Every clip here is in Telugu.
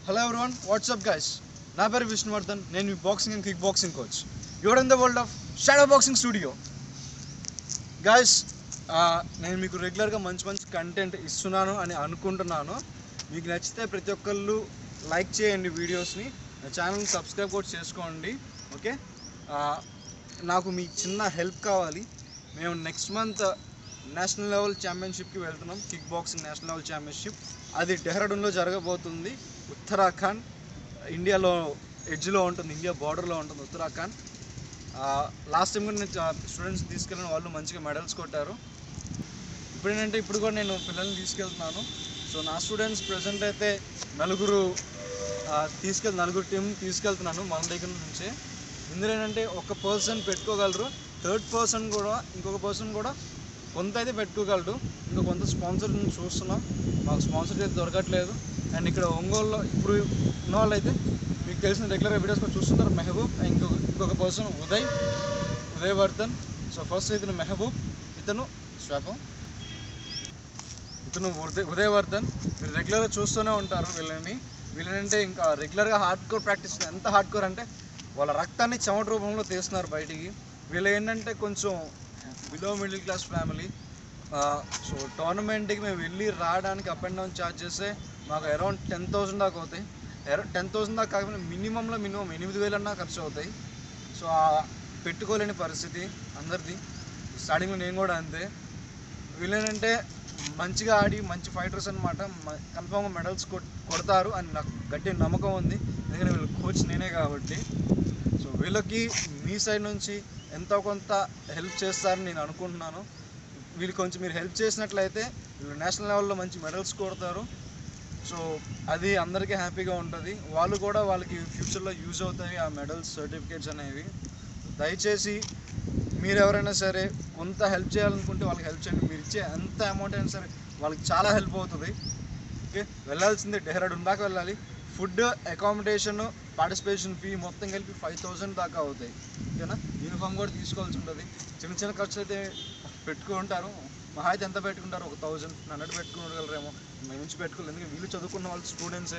Hello everyone, what's up guys? నా పేరు విష్ణువర్ధన్. నేను మీ boxing and kick boxing coach. You're in the world of shadow boxing studio. Guys, నేను మీకు రెగ్యులర్గా మంచి కంటెంట్ ఇస్తున్నాను అని అనుకుంటున్నాను. మీకు నచ్చితే ప్రతి ఒక్కళ్ళు లైక్ చేయండి వీడియోస్ని, నా ఛానల్ని సబ్స్క్రైబ్ కూడా చేసుకోండి. ఓకే, నాకు మీ చిన్న హెల్ప్ కావాలి. మేము నెక్స్ట్ మంత్ నేషనల్ లెవెల్ ఛాంపియన్షిప్కి వెళ్తున్నాం. Kick boxing national level championship. అది డెహ్రాడూన్లో జరగబోతుంది. ఉత్తరాఖండ్ ఇండియాలో ఎడ్జ్లో ఉంటుంది, ఇండియా బార్డర్లో ఉంటుంది ఉత్తరాఖండ్. లాస్ట్ టైం కూడా నేను స్టూడెంట్స్ తీసుకెళ్ళిన వాళ్ళు మంచిగా మెడల్స్ కొట్టారు. ఇప్పుడు కూడా నేను పిల్లల్ని తీసుకెళ్తున్నాను. సో నా స్టూడెంట్స్ ప్రజెంట్ అయితే నలుగురు టీం తీసుకెళ్తున్నాను మన దగ్గర నుంచే. ఇందులో ఏంటంటే ఒక పర్సన్ పెట్టుకోగలరు, థర్డ్ పర్సన్ కూడా ఇంకొక పర్సన్ కూడా కొంత అయితే పెట్టుకోగలరు. ఇంకా కొంత స్పాన్సర్ చూస్తున్నాం, మాకు స్పాన్సర్ అయితే దొరకట్లేదు. అండ్ ఇక్కడ ఒంగోలులో ఇప్పుడు ఉన్న వాళ్ళు అయితే మీకు తెలిసిన రెగ్యులర్ వీడియోస్ కూడా చూస్తుంటారు. మెహబూబ్, ఇంకొక పర్సన్ ఉదయవర్ధన్. సో ఫస్ట్ ఇతను మెహబూబ్, ఇతను శ్వాపం, ఇతను ఉదయవర్ధన్. మీరు రెగ్యులర్గా చూస్తూనే ఉంటారు వీళ్ళనంటే ఇంకా రెగ్యులర్గా హార్డ్ కోర్ ప్రాక్టీస్. ఎంత హార్డ్ కోర్ అంటే వాళ్ళ రక్తాన్ని చెమట రూపంలో తీస్తున్నారు బయటికి. వీళ్ళు ఏంటంటే కొంచెం below middle class family. So టోర్నమెంట్కి మేము వెళ్ళి రావడానికి అప్ అండ్ డౌన్ ఛార్జ్ చేస్తే మాకు అరౌండ్ 10,000 దాకా అవుతాయి. 10,000 దాకా కాకపోతే మినిమం 8,000 అన్నా ఖర్చు అవుతాయి. సో పెట్టుకోలేని పరిస్థితి అందరిది. స్టార్టింగ్లో నేను కూడా అంతే. వీళ్ళేంటంటే మంచిగా ఆడి మంచి ఫైటర్స్ అనమాట. కన్ఫామ్గా మెడల్స్ కొడతారు అని నాకు గట్టి నమ్మకం ఉంది, ఎందుకంటే వీళ్ళ కోచ్ నేనే కాబట్టి. సో వీళ్ళకి మీ సైడ్ నుంచి ఎంతో కొంత హెల్ప్ చేస్తారని నేను అనుకుంటున్నాను. వీళ్ళు కొంచెం మీరు హెల్ప్ చేసినట్లయితే వీళ్ళు నేషనల్ లెవెల్లో మంచి మెడల్స్ కొడతారు. సో అది అందరికీ హ్యాపీగా ఉంటుంది. వాళ్ళు కూడా వాళ్ళకి ఫ్యూచర్లో యూజ్ అవుతాయి ఆ మెడల్స్, సర్టిఫికేట్స్ అనేవి. దయచేసి మీరు ఎవరైనా సరే కొంత హెల్ప్ చేయాలనుకుంటే వాళ్ళకి హెల్ప్ చేయండి. మీరు ఇచ్చే ఎంత అమౌంట్ అయినా సరే వాళ్ళకి చాలా హెల్ప్ అవుతుంది. ఓకే, వెళ్ళాల్సిందే డెహ్రాడూన్ దాకా వెళ్ళాలి. ఫుడ్, అకామిడేషన్, పార్టిసిపేషన్ ఫీ మొత్తం కలిపి 5,000 దాకా అవుతాయి. ఓకేనా, యూనిఫామ్ కూడా తీసుకోవాల్సి ఉంటుంది. చిన్న ఖర్చులు అయితే పెట్టుకుంటారు. మహా అయితే ఎంత పెట్టుకుంటారు, 1,100 పెట్టుకోగలరేమో. మేము నుంచి పెట్టుకోలేదు, ఎందుకంటే వీళ్ళు చదువుకున్న వాళ్ళు స్టూడెంట్సే,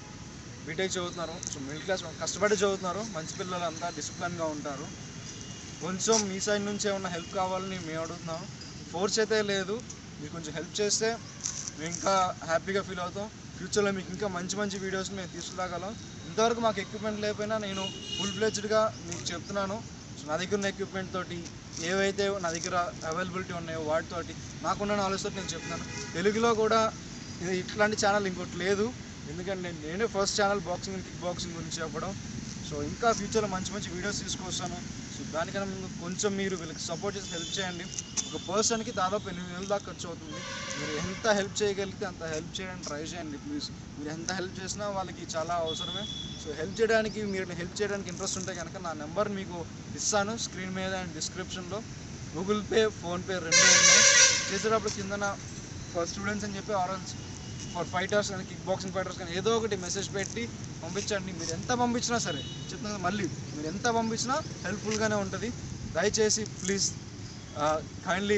బీటెక్ చదువుతున్నారు. సో మిడిల్ క్లాస్ కష్టపడి చదువుతున్నారు. మంచి పిల్లలు అంతా డిసిప్లిన్గా ఉంటారు. కొంచెం మీ సైడ్ నుంచి ఏమన్నా హెల్ప్ కావాలని మేము అడుగుతున్నాము. ఫోర్స్ అయితే లేదు, మీరు కొంచెం హెల్ప్ చేస్తే మేము ఇంకా హ్యాపీగా ఫీల్ అవుతాం. ఫ్యూచర్లో మీకు ఇంకా మంచి వీడియోస్ మేము తీసుకురాగలం. ఇంతవరకు మాకు ఎక్విప్మెంట్ లేకపోయినా నేను ఫుల్ ఫ్లెడ్జ్డ్గా మీకు చెప్తున్నాను. సో నా దగ్గర ఉన్న ఎక్విప్మెంట్ తోటి ఏవైతే నా దగ్గర అవైలబిలిటీ ఉన్నాయో వాటితోటి నాకున్న నాలెడ్జ్తో నేను చెప్తున్నాను. తెలుగులో కూడా ఇట్లాంటి ఛానల్ ఇంకోటి లేదు, ఎందుకంటే నేనే first channel boxing and kick boxing గురించి చెప్పడం. సో ఇంకా ఫ్యూచర్లో మంచి వీడియోస్ తీసుకొస్తాను. సో దానికన్నా ముందు కొంచెం మీరు వీళ్ళకి సపోర్ట్ చేసి హెల్ప్ చేయండి. ఒక పర్సన్కి దాదాపు 8,000 దాకా ఖర్చు అవుతుంది. మీరు ఎంత హెల్ప్ చేయగలిగితే అంత హెల్ప్ చేయడానికి ట్రై చేయండి ప్లీజ్. మీరు ఎంత హెల్ప్ చేసినా వాళ్ళకి చాలా అవసరమే. సో మీరు హెల్ప్ చేయడానికి ఇంట్రెస్ట్ ఉంటే కనుక నా నెంబర్ మీకు ఇస్తాను స్క్రీన్ మీద అండ్ డిస్క్రిప్షన్లో. గూగుల్ పే, ఫోన్పే రెండు ఉన్నాయి. చేసేటప్పుడు కిందన ఫర్ స్టూడెంట్స్ అని చెప్పి ఆర్ఎల్స్ ఫర్ ఫైటర్స్ కానీ కిక్ బాక్సింగ్ ఫైటర్స్ కానీ ఏదో ఒకటి మెసేజ్ పెట్టి పంపించండి. మీరు ఎంత పంపించినా సరే చెప్తున్నా, మళ్ళీ మీరు ఎంత పంపించినా హెల్ప్ఫుల్గానే ఉంటుంది. దయచేసి please kindly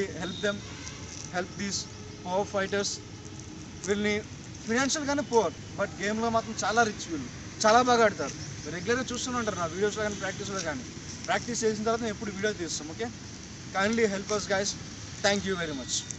help these power fighters. వీళ్ళని ఫినాన్షియల్గానే పవర్, బట్ గేమ్లో మాత్రం చాలా రిచ్. వీళ్ళు చాలా బాగా ఆడతారు. రెగ్యులర్గా చూస్తూనే ఉంటారు నా వీడియోస్లో కానీ ప్రాక్టీస్లో కానీ. ప్రాక్టీస్ చేసిన తర్వాత మేము ఎప్పుడు వీడియో తీస్తాం. Okay, kindly help us guys. Thank you very much.